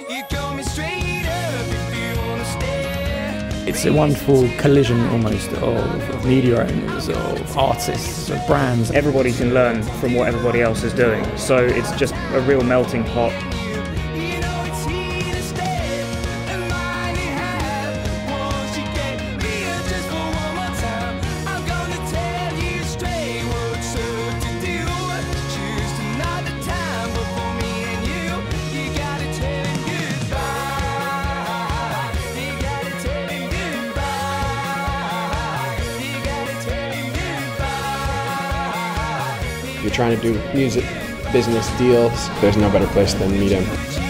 It's a wonderful collision almost of media owners, of artists, of brands. Everybody can learn from what everybody else is doing, so it's just a real melting pot. If you're trying to do music business deals, there's no better place than midem.